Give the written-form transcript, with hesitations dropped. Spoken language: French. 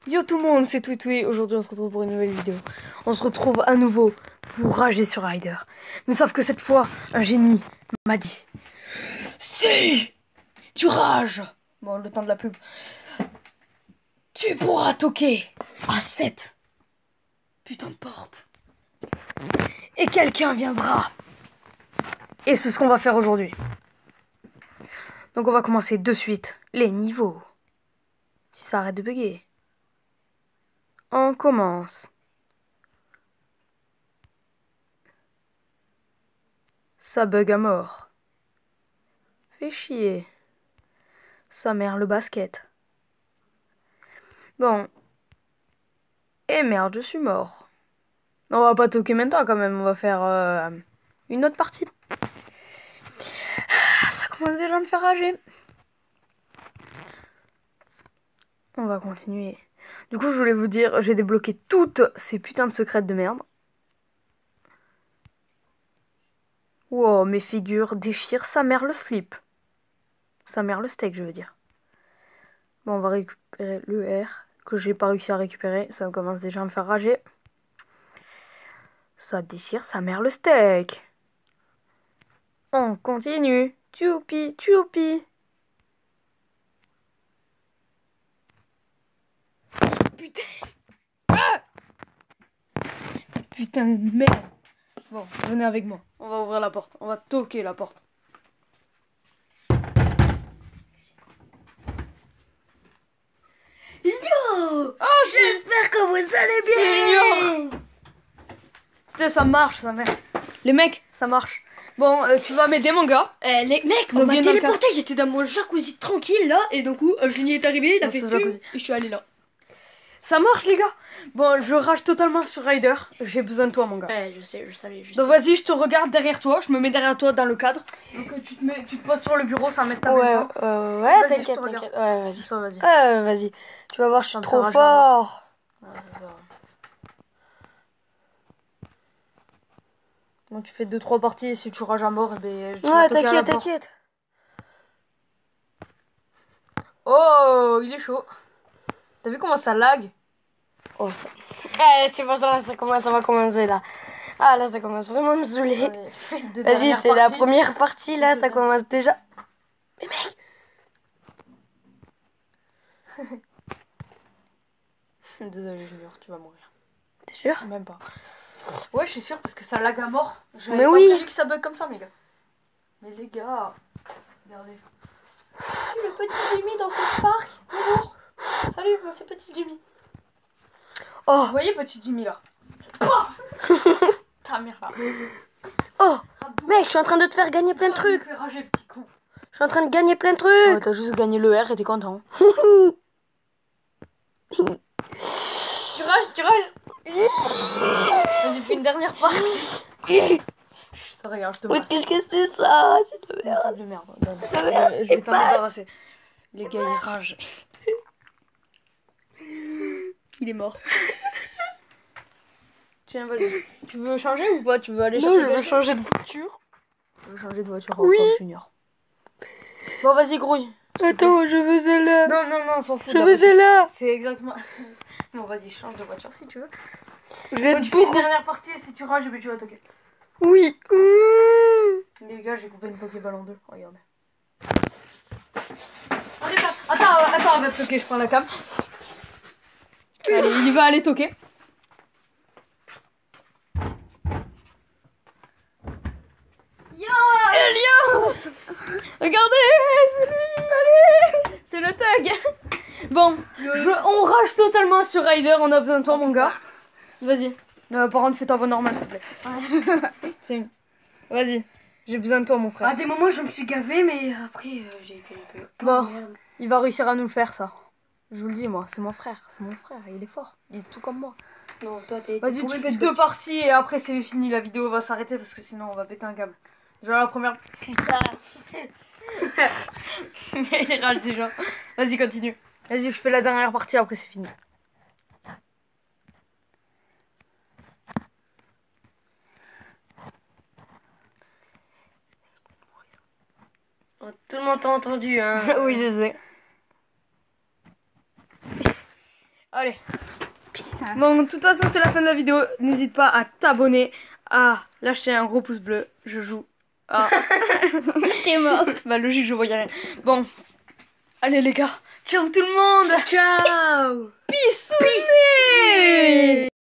Yo tout le monde, c'est Twitwi. Aujourd'hui on se retrouve pour une nouvelle vidéo. On se retrouve à nouveau pour rager sur Ryder. Mais sauf que cette fois, un génie m'a dit: si tu rages, bon, le temps de la pub, tu pourras toquer à 7 putain de portes. Et quelqu'un viendra. Et c'est ce qu'on va faire aujourd'hui. Donc on va commencer de suite les niveaux. Si ça arrête de bugger. On commence. Ça bug à mort. Fait chier. Sa mère le basket. Bon. Et merde, je suis mort. On va pas toquer maintenant quand même, on va faire une autre partie. Ça commence déjà à me faire rager. On va continuer. Du coup, je voulais vous dire, j'ai débloqué toutes ces putains de secrets de merde. Wow, mes figures déchirent sa mère le slip. Sa mère le steak, je veux dire. Bon, on va récupérer le R que j'ai pas réussi à récupérer. Ça commence déjà à me faire rager. Ça déchire sa mère le steak. On continue. Tchoupi, tchoupi. Putain. Ah, putain de merde. Bon, venez avec moi. On va ouvrir la porte. On va toquer la porte. Yo! Oh, J'espère que vous allez bien! Putain, ça marche, sa mère. Les mecs, ça marche. Bon, tu vas m'aider, mon gars. Les mecs, Donc, on m'a viens dans le téléporté, j'étais dans mon jacuzzi tranquille là, et d'un coup, Julien est arrivé, il a Dans fait ce fume, jacuzzi. et je suis allé là. Ça marche, les gars. Bon, je rage totalement sur Ryder. J'ai besoin de toi, mon gars. Ouais, je sais, je savais. Donc vas-y, je te regarde derrière toi, je me mets derrière toi dans le cadre. Donc tu te poses sur le bureau, ça va mettre ta main. Ouais, Vas-y, je t'inquiète, te regarde. t'inquiète. Ouais, vas-y. Ça, vas-y. Vas-y. Tu vas voir, je Ça suis me trop fait rager à mort. fort. Ouais, c'est ça. Bon, tu fais 2-3 parties et si tu rages à mort, eh ben, tu vas Ouais, toquer à la t'inquiète, porte. t'inquiète. Oh, il est chaud. T'as vu comment ça lag? Oh, ça. C'est bon, ça va commencer là. Ah, là, ça commence vraiment à me saouler. Vas-y, c'est la première partie là, ça commence déjà. Mais mec! Désolé, Junior, tu vas mourir. T'es sûr? Même pas. Ouais, je suis sûre parce que ça lag à mort. J'avais Mais pas oui. prévu que ça bug comme ça, les gars. Mais les gars, regardez. Le petit Jimmy dans ce parc. Bonjour. Salut, moi c'est petit Jimmy. Oh! Vous voyez petit Jimmy là? Ta mère là. Oh! Mec, je suis en train de te faire gagner plein de trucs. Fais rager, petit con. Je suis en train de gagner plein de trucs. Ouais, t'as juste gagné le R et t'es content. Tu rages. Vas-y, fais une dernière partie. Regarde, je te Mais masse. qu'est-ce que c'est ça? C'est de Merde. merde. De merde. Je vais t'en débarrasser. Les gars, ils ragent. Il est mort. Tiens, vas-y. Tu veux changer ou pas? Tu veux aller Non, chercher je veux quelqu'un? changer de voiture. Tu veux changer de voiture? Oui. Encore Junior. Bon, vas-y, grouille. Attends, je veux celle-là. Non, on s'en fout. Je de la veux voiture. celle-là. C'est exactement... Bon, vas-y, change de voiture si tu veux. Je vais Bon, être tu fais une beaucoup. dernière partie et si tu rages, tu vas toquer. Oui. Les gars, j'ai coupé une Pokéball en deux. Regarde. Attends, on va toquer, je prends la cam. Allez, il va aller toquer. Elliot! Regardez, c'est lui! C'est le tag! Bon, on rage totalement sur Ryder, on a besoin de toi, mon gars. Vas-y. Par contre, fais ta voix normale, s'il te plaît. Tiens. Vas-y. J'ai besoin de toi, mon frère. À des moments, je me suis gavé, mais après, j'ai été un peu. Bon, il va réussir à nous le faire, ça. Je vous le dis, moi, c'est mon frère, il est fort. Il est tout comme moi. Non, toi, t'es. Vas-y, tu fais 2 parties et après, c'est fini, la vidéo va s'arrêter parce que sinon, on va péter un câble. Genre, la première. Putain! Il rage déjà. Vas-y, continue. Vas-y, je fais la dernière partie, après, c'est fini. Oh, tout le monde t'a entendu, hein. Oui, je sais. Allez. Putain. Bon, de toute façon, c'est la fin de la vidéo. N'hésite pas à t'abonner, à lâcher un gros pouce bleu. Je joue. Ah. T'es mort. Bah, logique, je voyais rien. Bon. Allez, les gars. Ciao tout le monde. Ciao. Peace.